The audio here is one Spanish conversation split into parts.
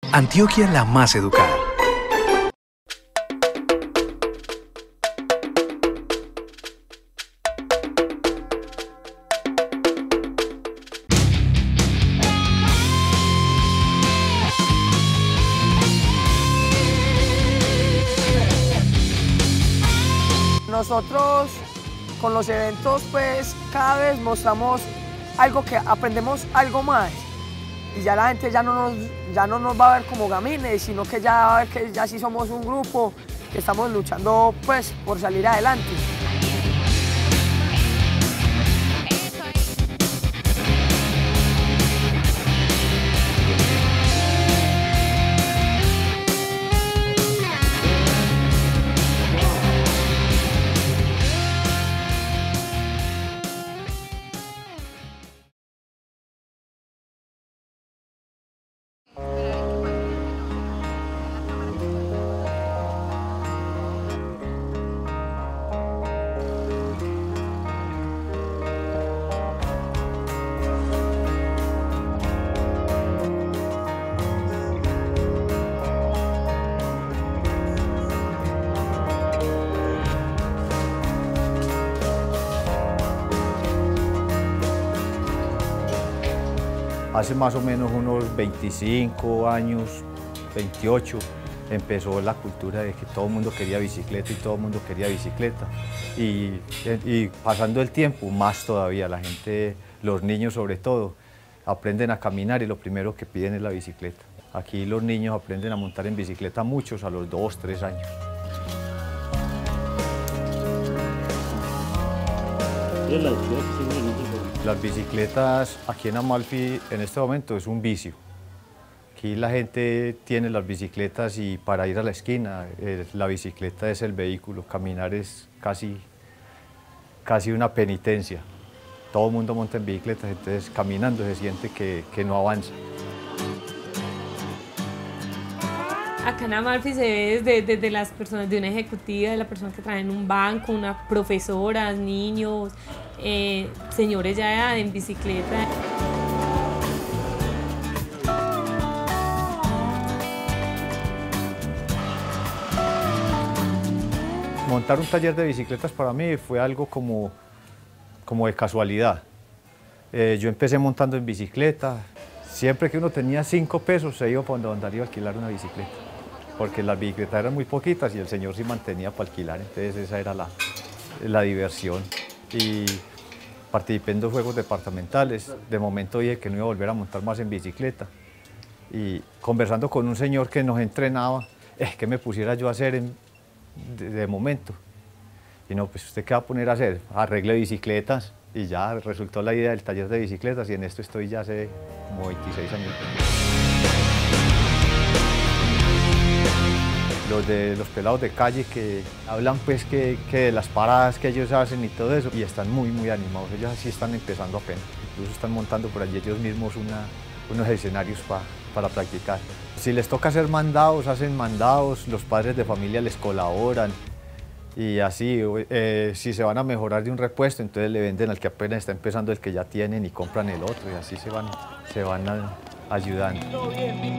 Antioquia la más educada. Nosotros con los eventos pues cada vez mostramos algo que aprendemos algo más y ya la gente ya no nos va a ver como gamines, sino que ya va a ver que ya sí somos un grupo que estamos luchando pues por salir adelante. Hace más o menos unos 25 años, 28, empezó la cultura de que todo el mundo quería bicicleta y todo el mundo quería bicicleta. Y pasando el tiempo, más todavía, la gente, los niños sobre todo, aprenden a caminar y lo primero que piden es la bicicleta. Aquí los niños aprenden a montar en bicicleta muchos a los 2, 3 años. Las bicicletas aquí en Amalfi en este momento es un vicio. Aquí la gente tiene las bicicletas y para ir a la esquina la bicicleta es el vehículo, caminar es casi una penitencia. Todo el mundo monta en bicicletas, entonces caminando se siente que no avanza. Acá en Amalfi se ve desde las personas, de una ejecutiva, de la persona que trabaja en un banco, una profesora, niños, señores ya en bicicleta. Montar un taller de bicicletas para mí fue algo como de casualidad. Yo empecé montando en bicicleta. Siempre que uno tenía 5 pesos se iba para donde iba a alquilar una bicicleta, porque las bicicletas eran muy poquitas y el señor sí mantenía para alquilar, entonces esa era la diversión. Y participé en 2 juegos departamentales. De momento dije que no iba a volver a montar más en bicicleta. Y conversando con un señor que nos entrenaba, ¿qué me pusiera yo a hacer de momento? Y no, pues ¿usted qué va a poner a hacer? Arregle bicicletas. Y ya resultó la idea del taller de bicicletas y en esto estoy ya hace como 26 años. Los pelados de calle que hablan pues que de las paradas que ellos hacen y todo eso, y están muy animados, ellos así están empezando apenas, incluso están montando por allí ellos mismos unos escenarios para practicar. Si les toca hacer mandados, hacen mandados, los padres de familia les colaboran y así, si se van a mejorar de un repuesto, entonces le venden al que apenas está empezando el que ya tienen y compran el otro y así se van ayudando.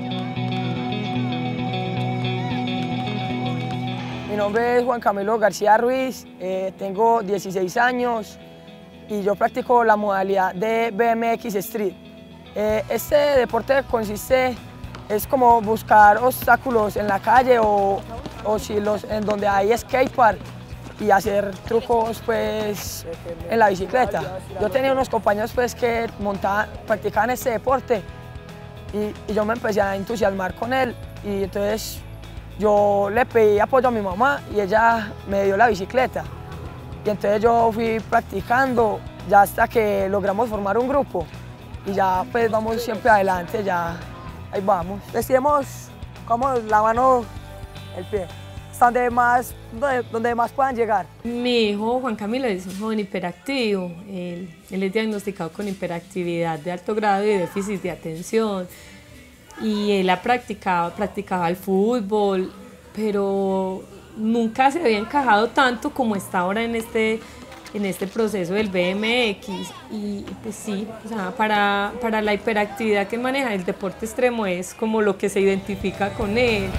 Mi nombre es Juan Camilo García Ruiz, tengo 16 años y yo practico la modalidad de BMX Street. Este deporte es como buscar obstáculos en la calle o en donde hay skatepark y hacer trucos pues en la bicicleta. Yo tenía unos compañeros pues que practicaban este deporte y yo me empecé a entusiasmar con él y entonces yo le pedí apoyo a mi mamá y ella me dio la bicicleta. Y entonces yo fui practicando ya hasta que logramos formar un grupo. Y ya pues vamos siempre adelante, ya ahí vamos. Decidimos como la mano, el pie, hasta donde más puedan llegar. Mi hijo Juan Camilo es un joven hiperactivo. Él es diagnosticado con hiperactividad de alto grado y déficit de atención. Y él practicaba el fútbol, pero nunca se había encajado tanto como está ahora en este en este proceso del BMX y pues sí, o sea, para la hiperactividad que maneja el deporte extremo es como lo que se identifica con él.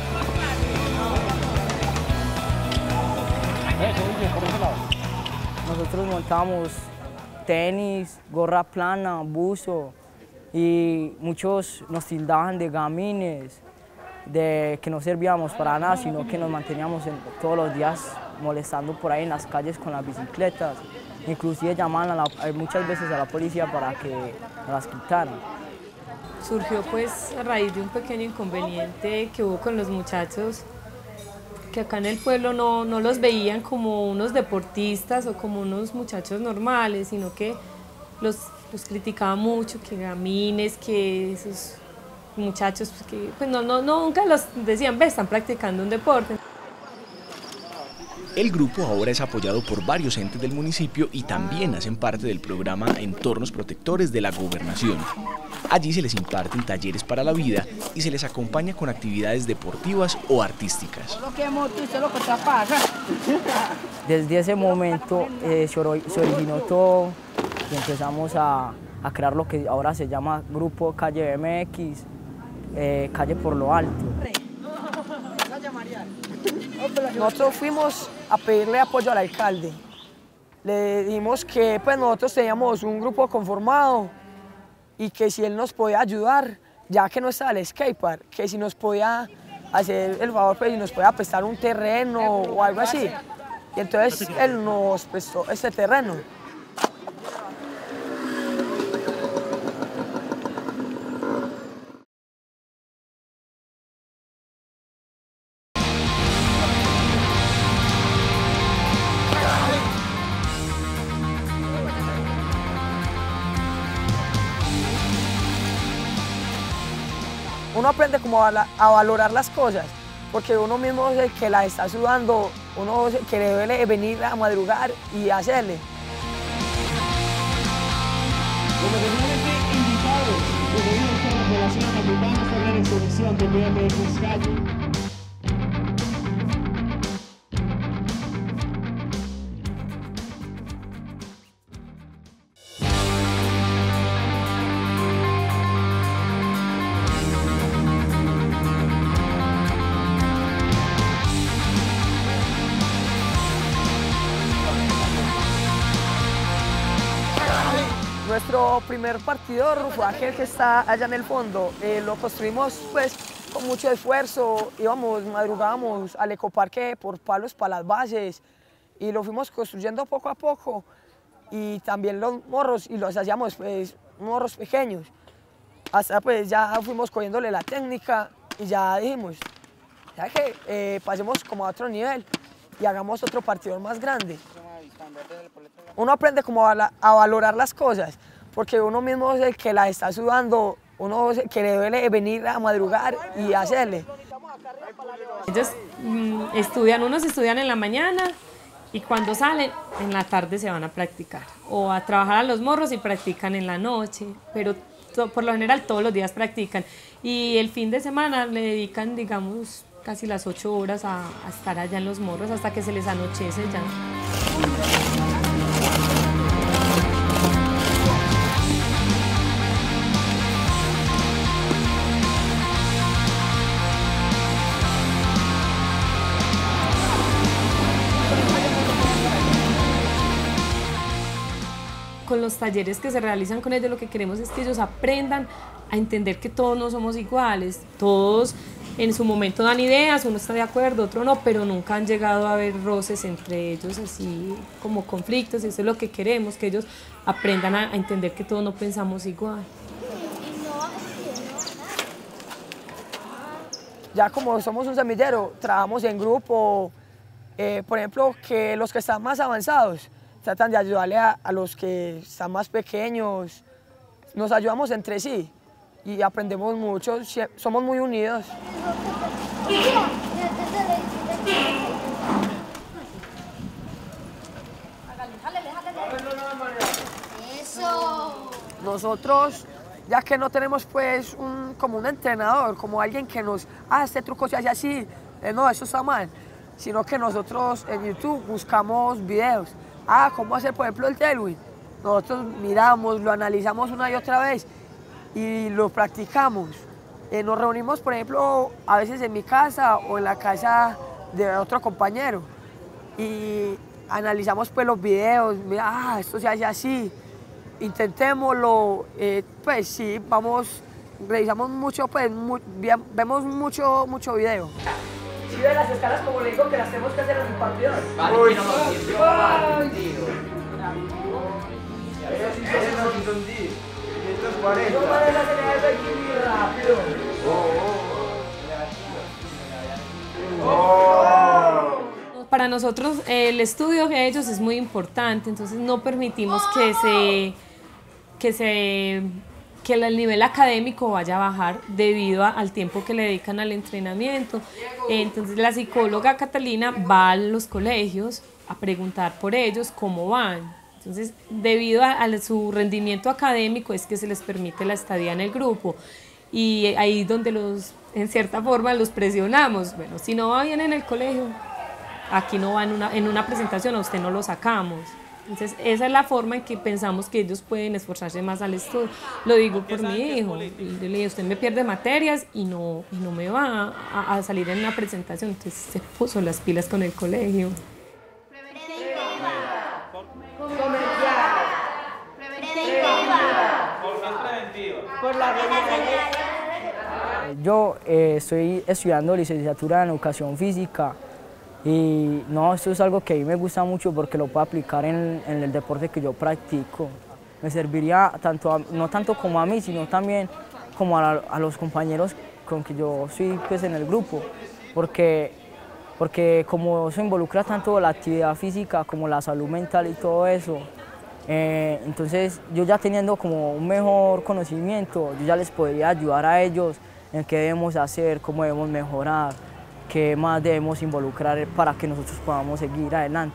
Nosotros montamos tenis, gorra plana, buzo y muchos nos tildaban de gamines, de que no servíamos para nada, sino que nos manteníamos todos los días molestando por ahí en las calles con las bicicletas. Inclusive llamaban muchas veces a la policía para que nos las quitaran. Surgió pues a raíz de un pequeño inconveniente que hubo con los muchachos, que acá en el pueblo no los veían como unos deportistas o como unos muchachos normales, sino que los criticaban mucho, que gamines, que esos muchachos que pues nunca los decían, ve, están practicando un deporte. El grupo ahora es apoyado por varios entes del municipio y también hacen parte del programa Entornos Protectores de la Gobernación. Allí se les imparten talleres para la vida y se les acompaña con actividades deportivas o artísticas. Desde ese momento se originó todo y empezamos a crear lo que ahora se llama Grupo Calle BMX, Calle por lo Alto. Nosotros fuimos a pedirle apoyo al alcalde. Le dijimos que pues, nosotros teníamos un grupo conformado y que si él nos podía ayudar, ya que no estaba el skatepark, que si nos podía hacer el favor, pues, si nos podía prestar un terreno o algo así. Y entonces él nos prestó este terreno. Uno aprende como a valorar las cosas, porque uno mismo es el que las está sudando, uno es el que debe venir a madrugar y hacerle. Los originalmente invitados de la Relación Capitana por la Exposición de BMX Calle. Nuestro primer partidor fue aquel que está allá en el fondo. Lo construimos pues, con mucho esfuerzo, madrugábamos al ecoparque por palos para las bases y lo fuimos construyendo poco a poco y también los morros y los hacíamos pues, morros pequeños. Hasta pues ya fuimos cogiéndole la técnica y ya dijimos, ya que pasemos como a otro nivel y hagamos otro partidor más grande. Uno aprende como a valorar las cosas, porque uno mismo es el que las está sudando, uno es el que debe venir a madrugar y hacerle. Ellos unos estudian en la mañana y cuando salen, en la tarde se van a practicar, o a trabajar a los morros y practican en la noche, pero por lo general todos los días practican. Y el fin de semana le dedican, digamos, casi las 8 horas a estar allá en los morros hasta que se les anochece ya. Con los talleres que se realizan con ellos, lo que queremos es que ellos aprendan a entender que todos no somos iguales, todos en su momento dan ideas, uno está de acuerdo, otro no, pero nunca han llegado a haber roces entre ellos, así como conflictos. Eso es lo que queremos, que ellos aprendan a entender que todos no pensamos igual. Ya como somos un semillero, trabajamos en grupo, por ejemplo, que los que están más avanzados tratan de ayudarle a los que están más pequeños, nos ayudamos entre sí y aprendemos mucho, somos muy unidos. Nosotros, ya que no tenemos pues como un entrenador, como alguien que nos hace este truco se hace así, no, eso está mal, sino que nosotros en YouTube buscamos videos ¿cómo hacer, por ejemplo, el tailwind? Nosotros miramos, lo analizamos una y otra vez y lo practicamos. Nos reunimos, por ejemplo, a veces en mi casa o en la casa de otro compañero y analizamos pues los videos, mira, esto se hace así, intentémoslo, pues sí, revisamos mucho, pues vemos mucho video. ¿Sí ven las escalas como le digo que las tenemos que hacer en el partidor? Vale, Para nosotros el estudio de ellos es muy importante, entonces no permitimos que el nivel académico vaya a bajar debido al tiempo que le dedican al entrenamiento. Entonces la psicóloga Catalina va a los colegios a preguntar por ellos cómo van. Entonces, debido a su rendimiento académico es que se les permite la estadía en el grupo y ahí donde en cierta forma los presionamos. Bueno, si no va bien en el colegio, aquí no va en una presentación, a usted no lo sacamos. Entonces, esa es la forma en que pensamos que ellos pueden esforzarse más al estudio. Lo digo por mi hijo. Yo le dije, usted me pierde materias y no me va a salir en una presentación. Entonces, se puso las pilas con el colegio. Yo estoy estudiando licenciatura en educación física y no, esto es algo que a mí me gusta mucho porque lo puedo aplicar en el deporte que yo practico. Me serviría no tanto como a mí, sino también como a los compañeros con que yo estoy pues, en el grupo, porque como se involucra tanto la actividad física como la salud mental y todo eso, entonces yo ya teniendo como un mejor conocimiento, yo ya les podría ayudar a ellos en qué debemos hacer, cómo debemos mejorar, qué más debemos involucrar para que nosotros podamos seguir adelante.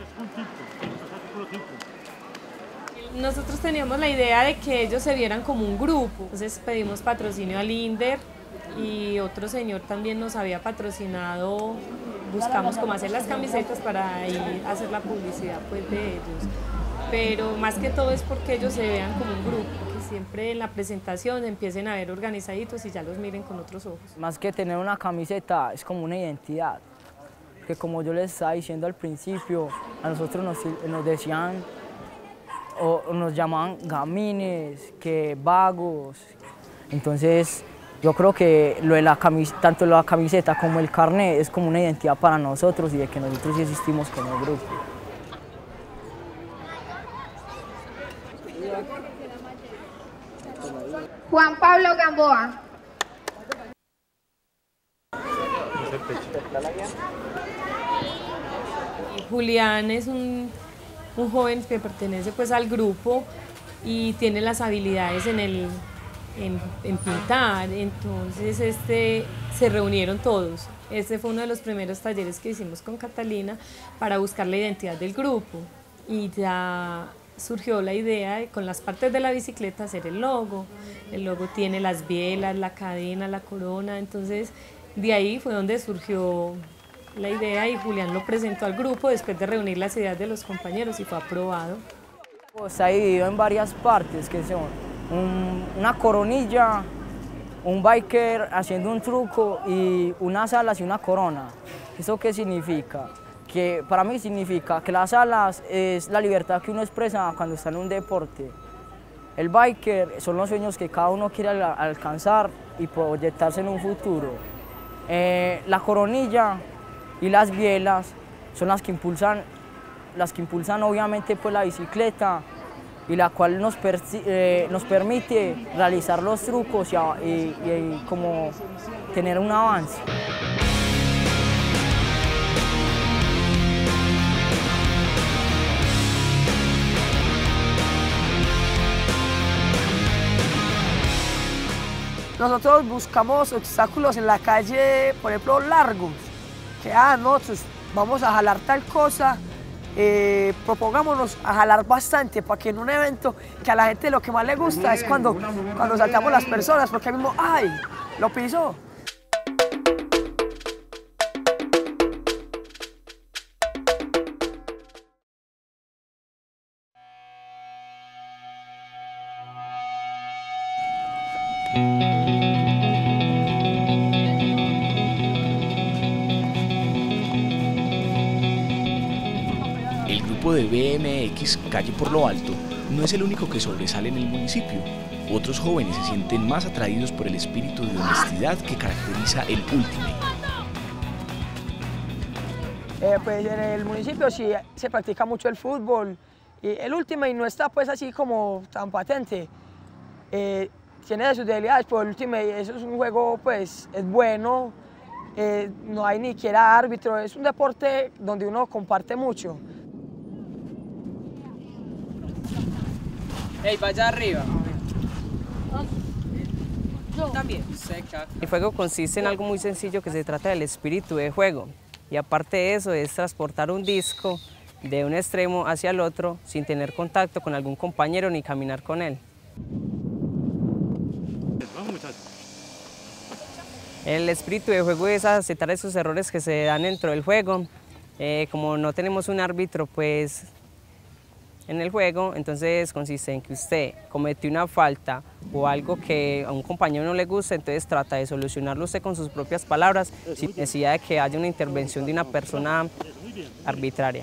Nosotros teníamos la idea de que ellos se vieran como un grupo, entonces pedimos patrocinio al INDER y otro señor también nos había patrocinado, buscamos cómo hacer las camisetas para ir a hacer la publicidad pues, de ellos, pero más que todo es porque ellos se vean como un grupo, que siempre en la presentación empiecen a ver organizaditos y ya los miren con otros ojos. Más que tener una camiseta es como una identidad, que como yo les estaba diciendo al principio, a nosotros nos decían o nos llamaban gamines, que vagos, entonces yo creo que tanto la camiseta como el carnet es como una identidad para nosotros y de que nosotros sí existimos como grupo. Juan Pablo Gamboa. Julián es un joven que pertenece pues, al grupo y tiene las habilidades en pintar, entonces se reunieron todos. Este fue uno de los primeros talleres que hicimos con Catalina para buscar la identidad del grupo y ya surgió la idea de con las partes de la bicicleta hacer el logo. El logo tiene las bielas, la cadena, la corona, entonces de ahí fue donde surgió la idea y Julián lo presentó al grupo después de reunir las ideas de los compañeros y fue aprobado. Está dividido en varias partes que son una coronilla, un biker haciendo un truco y unas alas y una corona. ¿Eso qué significa? Que para mí significa que las alas es la libertad que uno expresa cuando está en un deporte. El biker son los sueños que cada uno quiere alcanzar y proyectarse en un futuro. La coronilla y las bielas son las que impulsan obviamente pues, la bicicleta y la cual nos permite realizar los trucos y como tener un avance. Nosotros buscamos obstáculos en la calle, por ejemplo, largos, que nosotros vamos a jalar tal cosa, propongámonos a jalar bastante para que en un evento que a la gente lo que más le gusta es cuando saltamos las personas, porque mismo, ¡ay! Lo pisó. grupo de BMX Calle por lo Alto no es el único que sobresale en el municipio. Otros jóvenes se sienten más atraídos por el espíritu de honestidad que caracteriza el Ultimate. Pues en el municipio sí se practica mucho el fútbol y el Ultimate no está pues así como tan patente. Tiene sus debilidades, pero el Ultimate eso es un juego pues es bueno, no hay ni siquiera árbitro, es un deporte donde uno comparte mucho. Hey, vaya arriba. También. El juego consiste en algo muy sencillo que se trata del espíritu de juego. Y aparte de eso es transportar un disco de un extremo hacia el otro sin tener contacto con algún compañero ni caminar con él. El espíritu de juego es aceptar esos errores que se dan dentro del juego. Como no tenemos un árbitro pues, en el juego, entonces consiste en que usted cometió una falta o algo que a un compañero no le gusta, entonces trata de solucionarlo usted con sus propias palabras sin necesidad de que haya una intervención de una persona arbitraria.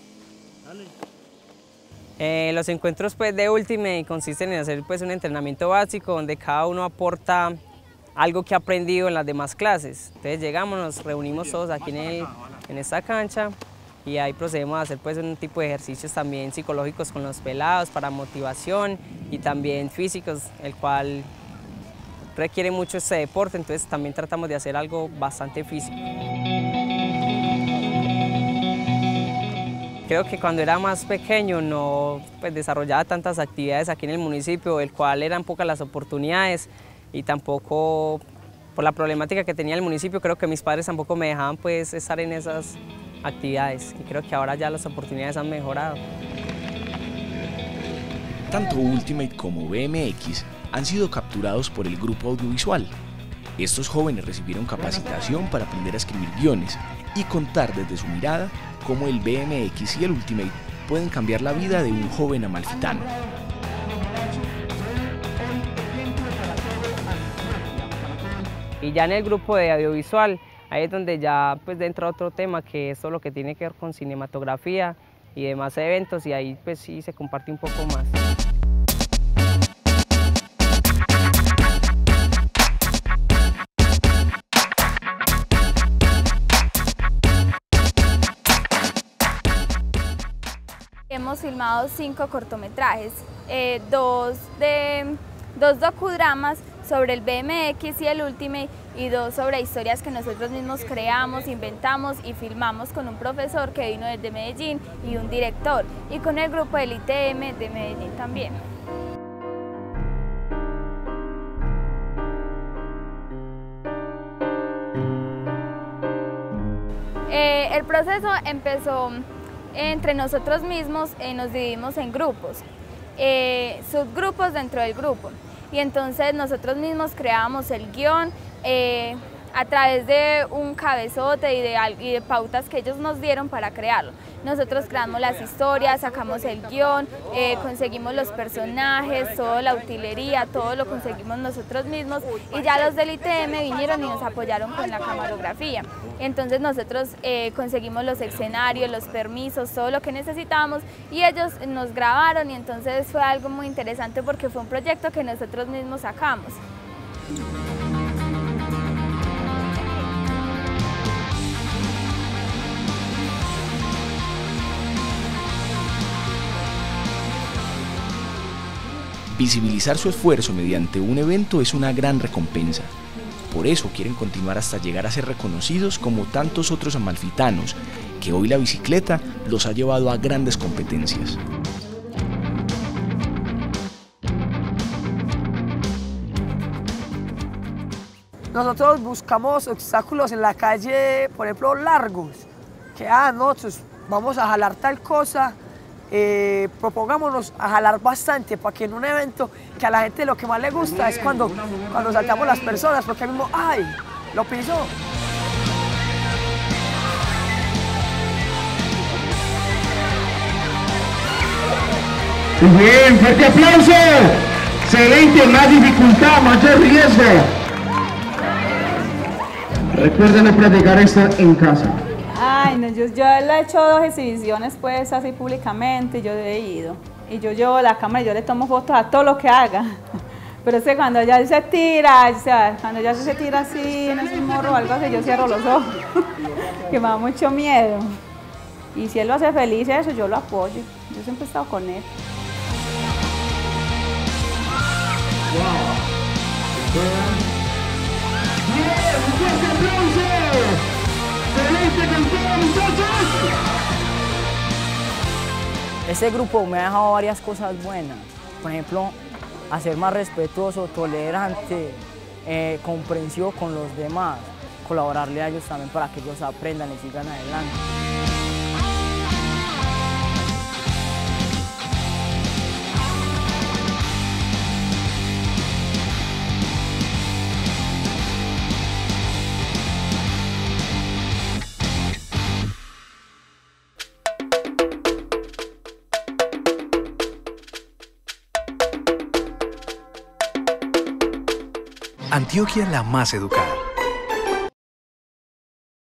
Los encuentros pues, de Ultimate consisten en hacer pues, un entrenamiento básico donde cada uno aporta algo que ha aprendido en las demás clases. Entonces llegamos, nos reunimos todos aquí en esta cancha y ahí procedemos a hacer pues, un tipo de ejercicios también psicológicos con los pelados para motivación y también físicos, el cual requiere mucho este deporte, entonces también tratamos de hacer algo bastante físico. Creo que cuando era más pequeño no pues, desarrollaba tantas actividades aquí en el municipio, el cual eran pocas las oportunidades y tampoco por la problemática que tenía el municipio, creo que mis padres tampoco me dejaban pues, estar en esas actividades y creo que ahora ya las oportunidades han mejorado. Tanto Ultimate como BMX han sido capturados por el grupo audiovisual. Estos jóvenes recibieron capacitación para aprender a escribir guiones y contar desde su mirada cómo el BMX y el Ultimate pueden cambiar la vida de un joven amalfitano. Y ya en el grupo de audiovisual, ahí es donde ya pues entra otro tema que es todo lo que tiene que ver con cinematografía y demás eventos, y ahí pues sí se comparte un poco más. Hemos filmado 5 cortometrajes, 2 docudramas sobre el BMX y el Ultimate y 2 sobre historias que nosotros mismos creamos, inventamos y filmamos con un profesor que vino desde Medellín y un director, y con el grupo del ITM de Medellín también. El proceso empezó entre nosotros mismos, nos dividimos en grupos, subgrupos dentro del grupo, y entonces nosotros mismos creábamos el guión a través de un cabezote y de pautas que ellos nos dieron para crearlo. Nosotros creamos las historias, sacamos el guión, conseguimos los personajes, toda la utilería, todo lo conseguimos nosotros mismos, y ya los del ITM vinieron y nos apoyaron con la camarografía. Entonces nosotros conseguimos los escenarios, los permisos, todo lo que necesitábamos, y ellos nos grabaron, y entonces fue algo muy interesante porque fue un proyecto que nosotros mismos sacamos. Visibilizar su esfuerzo mediante un evento es una gran recompensa. Por eso quieren continuar hasta llegar a ser reconocidos como tantos otros amalfitanos, que hoy la bicicleta los ha llevado a grandes competencias. Nosotros buscamos obstáculos en la calle, por ejemplo, largos, que nosotros vamos a jalar tal cosa, propongámonos a jalar bastante para que en un evento que a la gente lo que más le gusta es cuando saltamos las personas, porque mismo, ¡ay! Lo pisó. Bien, fuerte aplauso. Excelente, más dificultad, mayor riesgo. Recuerden practicar esto en casa. Ay, no, yo le he hecho 2 exhibiciones pues así públicamente, yo he ido. Y yo llevo la cámara y yo le tomo fotos a todo lo que haga. Pero es que cuando ella se tira, o sea, cuando ella se tira así en ese morro o algo así, yo cierro los ojos, que me da mucho miedo. Y si él lo hace feliz, eso yo lo apoyo. Yo siempre he estado con él. Este grupo me ha dejado varias cosas buenas. Por ejemplo, a ser más respetuoso, tolerante, comprensivo con los demás, colaborarle a ellos también para que ellos aprendan y sigan adelante. Antioquia la más educada.